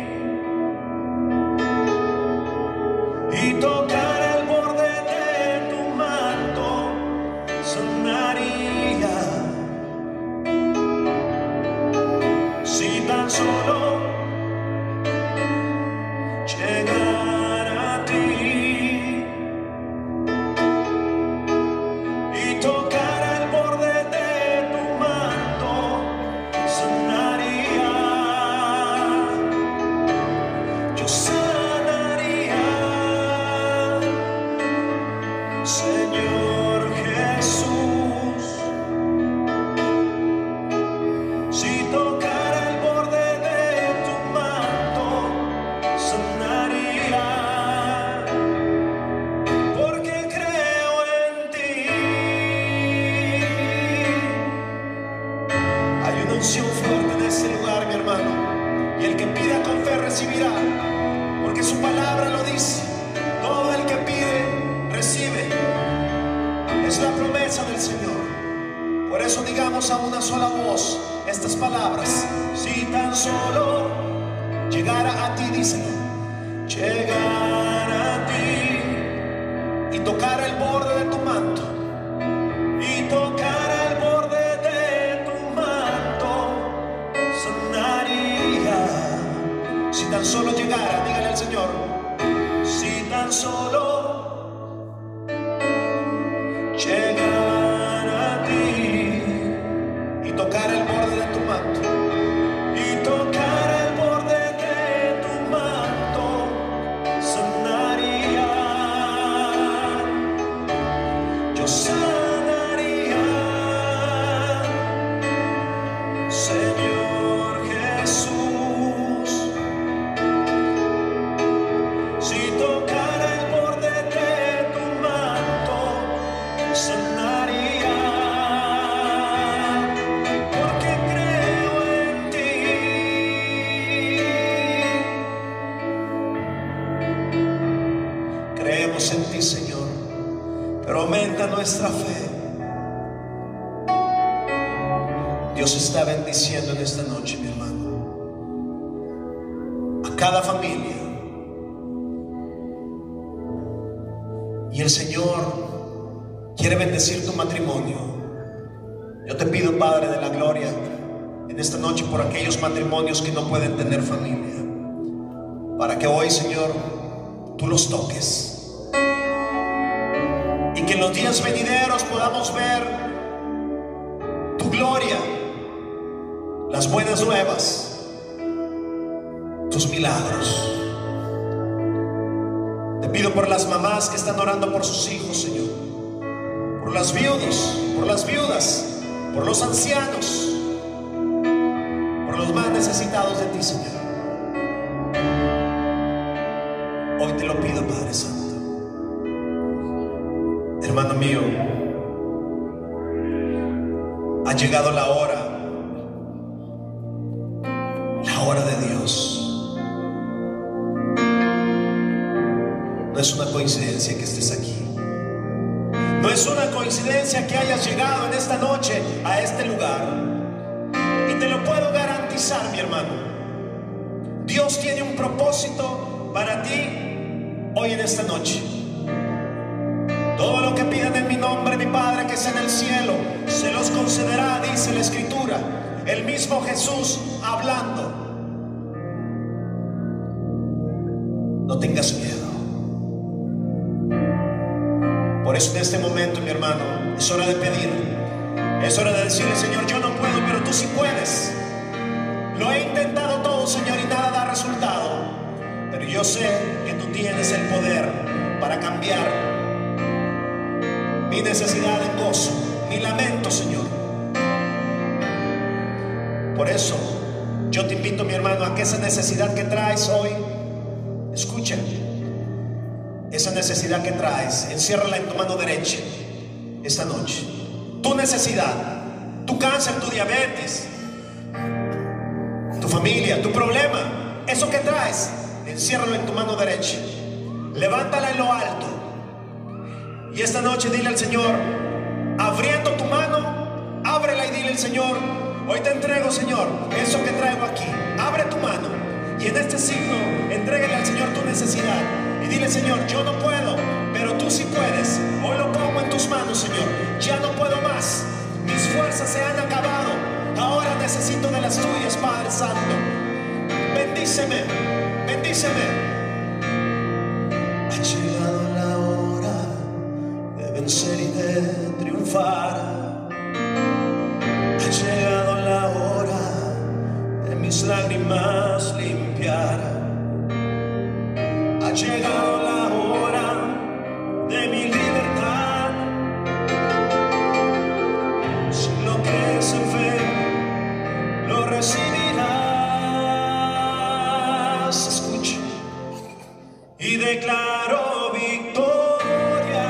y tocar el borde de tu manto, sanaría. Si tan solo llegara a ti y tocar el borde de tu manto, sanaría. Yo sanaría, Señor Jesús. Si tocara el borde de tu manto, sanaría, porque creo en ti. Hay una unción fuerte en este lugar, mi hermano, y el que pida con fe recibirá, porque su palabra lo dice. Todo el que pide, recibe. Es la promesa del Señor. Por eso digamos a una sola voz estas palabras. Si tan solo llegara a ti, díselo, llegara a ti y tocara el borde de tu manto, y tocara el borde de tu manto, sanaría. Si tan solo llegara, dígale al Señor, si tan solo llegara a ti y tocar el borde de tu manto, y tocar el borde de tu manto, sanaría. Yo sanaría, Señor Jesús. Si tocara el borde de tu manto, sanaría. Creemos en ti, Señor, pero aumenta nuestra fe. Dios está bendiciendo en esta noche, mi hermano, a cada familia. Y el Señor quiere bendecir tu matrimonio. Yo te pido, Padre de la gloria, en esta noche por aquellos matrimonios que no pueden tener familia, para que hoy, Señor, tú los toques y que en los días venideros podamos ver tu gloria, las buenas nuevas, tus milagros. Te pido por las mamás que están orando por sus hijos, Señor, por las viudos, por las viudas, por los ancianos, por los más necesitados de ti, Señor. Hoy te lo pido, Padre Santo. Hermano mío, ha llegado la hora, la hora de Dios. No es una coincidencia que estés aquí. No es una coincidencia que hayas llegado en esta noche a este lugar. Y te lo puedo garantizar, mi hermano. Dios tiene un propósito para ti hoy en esta noche. Todo lo que pidan en mi nombre, mi Padre que está en el cielo, se los concederá, dice la Escritura. El mismo Jesús hablando. No tengas miedo. Por eso en este momento, mi hermano, es hora de pedir. Es hora de decirle: Señor, yo no puedo, pero tú sí puedes. Lo he intentado todo, Señor, y nada da resultado. Pero yo sé que tú tienes el poder para cambiar mi necesidad en gozo, mi lamento, Señor. Por eso yo te invito, mi hermano, a que esa necesidad que traes hoy, escucha, esa necesidad que traes, enciérrala en tu mano derecha esta noche. Tu necesidad, tu cáncer, tu diabetes, tu familia, tu problema, eso que traes, enciérralo en tu mano derecha. Levántala en lo alto. Y esta noche dile al Señor, abriendo tu mano, ábrela y dile al Señor: hoy te entrego, Señor, eso que traigo aquí. Abre tu mano y en este signo entrégale al Señor tu necesidad. Y dile: Señor, yo no puedo, pero tú sí puedes. Hoy lo pongo en tus manos, Señor. Ya no puedo más. Mis fuerzas se han acabado. Ahora necesito de las tuyas, Padre Santo. Bendíceme, bendíceme. Ha llegado la hora de vencer y de triunfar. Ha llegado la hora de mis lágrimas limpiar. Ha llegado la hora de mi libertad. Si lo crees en fe, lo recibirás. Escucha. Y declaro victoria.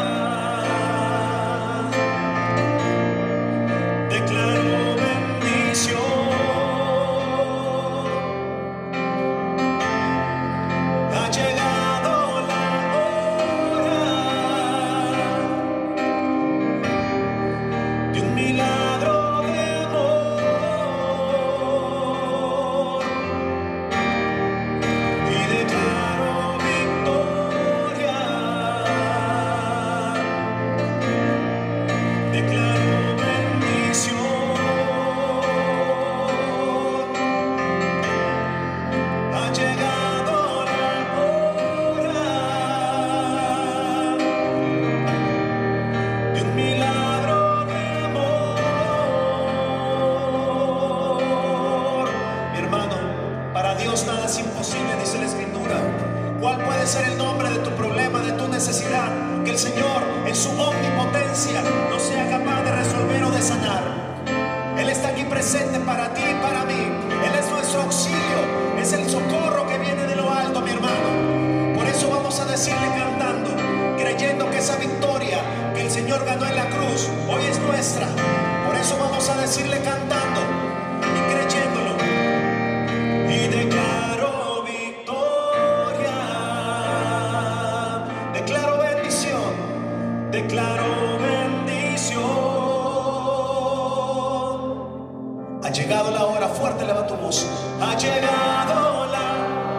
Declaro bendición. Ha llegado la hora de un milagro de amor. Y declaro victoria. Declaro bendición. Ha llegado la hora de un milagro de amor. Mi hermano, para Dios nada es imposible, dice la Escritura. ¿Cuál puede ser el nombre de tu problema, de tu necesidad, que el Señor en su omnipotencia no sea capaz de resolver o de sanar? Él está aquí presente para ti y para mí. Él es nuestro auxilio, es el socorro que viene de lo alto, mi hermano. Por eso vamos a decirle cantando, creyendo que esa victoria que el Señor ganó en la cruz hoy es nuestra. Por eso vamos a decirle cantando y creyéndolo. Y declaro victoria, declaro bendición, declaro bendición. Ha llegado la hora, fuerte eleva tu voz. Ha llegado la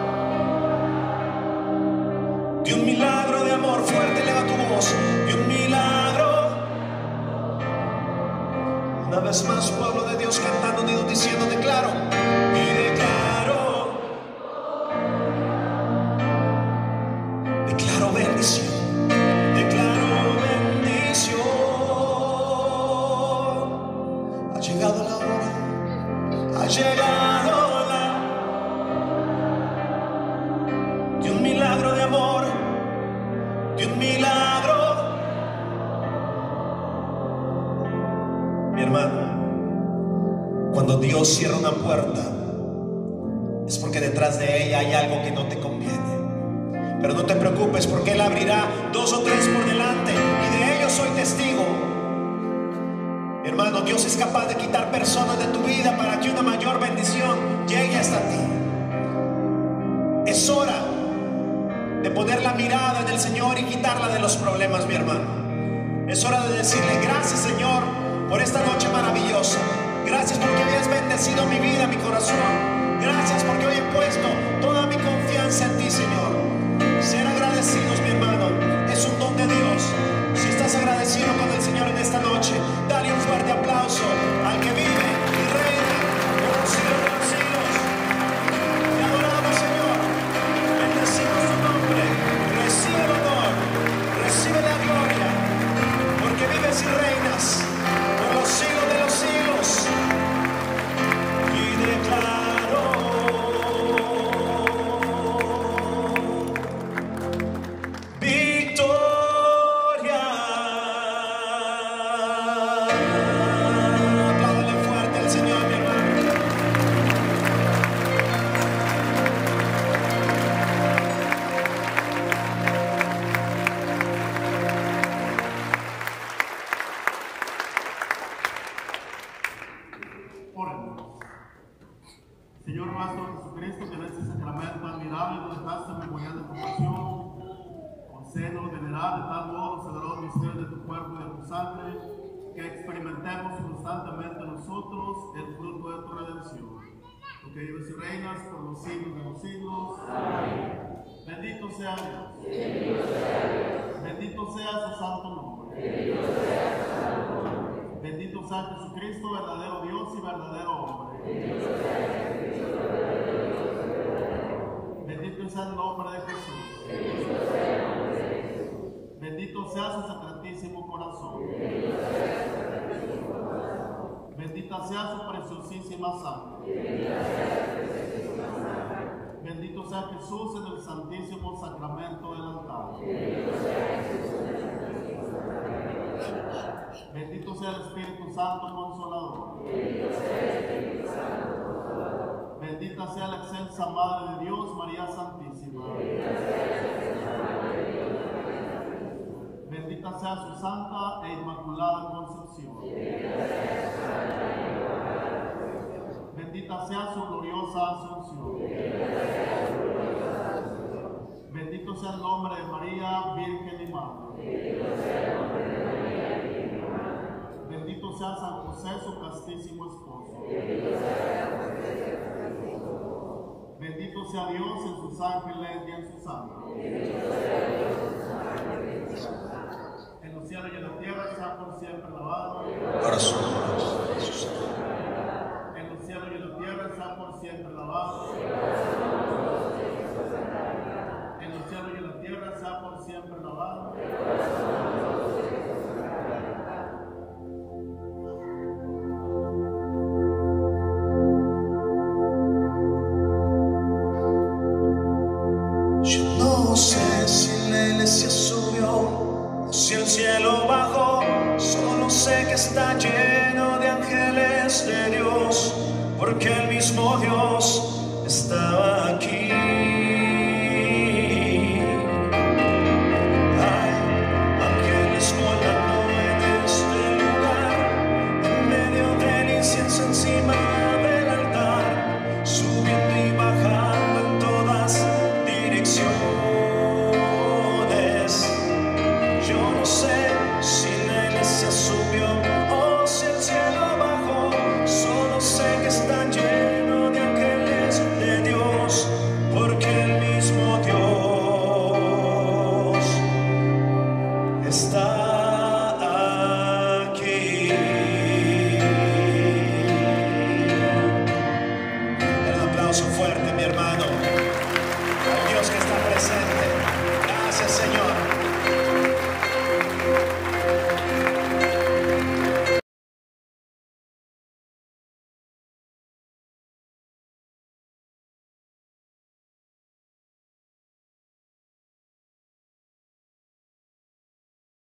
de un milagro de amor, fuerte eleva tu voz. De un milagro. Una vez más, pueblo de Dios, cantando unidos diciendo: declaro Dios cierra una puerta, es porque detrás de ella hay algo que no te conviene. Pero no te preocupes, porque Él abrirá dos o tres por delante, y de ellos soy testigo. Hermano, Dios es capaz de quitar personas de tu vida para que una mayor bendición llegue hasta ti. Es hora de poner la mirada en el Señor y quitarla de los problemas, mi hermano. Es hora de decirle: gracias, Señor, por esta noche maravillosa. Gracias porque hoy has bendecido mi vida, mi corazón. Gracias porque hoy he puesto toda mi confianza en ti, Señor. Ser agradecidos, mi hermano, es un don de Dios. Si estás agradecido con el Señor en esta noche, dale un fuerte aplauso al que vive y reina por los siglos de los siglos. Te adoramos, Señor. Bendecimos tu nombre. Recibe el honor, recibe la gloria, porque vives y reinas por los siglos de los siglos. Y declaro: victoria. Apláudale fuerte al Señor, mi hermano. Oremos. Señor nuestro Jesucristo, que en este sacramento admirable nos dejaste memorial de tu pasión, concédenos venerar de tal modo los sagrados misterios de tu cuerpo y de tu sangre, que experimentemos constantemente nosotros el fruto de tu redención. Tú que vives y reinas por los siglos de los siglos. Amén. Bendito sea Dios. Bendito sea Dios. Bendito sea su santo nombre. Bendito sea su santo nombre. Bendito sea Jesucristo, verdadero Dios y verdadero hombre. Bendito sea Jesucristo, verdadero Dios y verdadero hombre. Bendito sea el nombre de Jesús. Bendito sea el nombre de Jesús. Bendito sea su sacratísimo corazón. Bendito sea su sacratísimo corazón. Bendita sea su preciosísima sangre. Bendita sea su preciosísima sangre. Bendito sea Jesús en el santísimo sacramento del altar. Bendito sea Jesús en el santísimo sacramento del altar. Bendito sea el Espíritu Santo Consolador. Bendito sea el Espíritu Santo Consolador. Bendita sea la excelsa Madre de Dios, María Santísima. Bendita sea la excelsa Madre de Dios, María Santísima. Bendita sea su santa e inmaculada concepción. Bendita sea su santa e inmaculada concepción. Bendita sea su gloriosa asunción. Bendita sea su gloriosa asunción. Bendito sea el nombre de María, Virgen y Madre. Bendito sea el nombre de María, Virgen y Madre. Bendito sea San José, su castísimo esposo. Bendito sea San José, su castísimo esposo. Bendito sea Dios en sus ángeles y en sus santos. Bendito sea Dios en sus ángeles y en sus santos. En los cielos y en la tierra sea por siempre alabado. Ahora su nombre, Jesús. En los cielos y en la tierra sea por siempre alabado. En los cielos y en la tierra sea por siempre alabado. Yo no sé si la iglesia subió o si el cielo bajó, solo sé que está lleno de ángeles de Dios, porque el mismo Dios estaba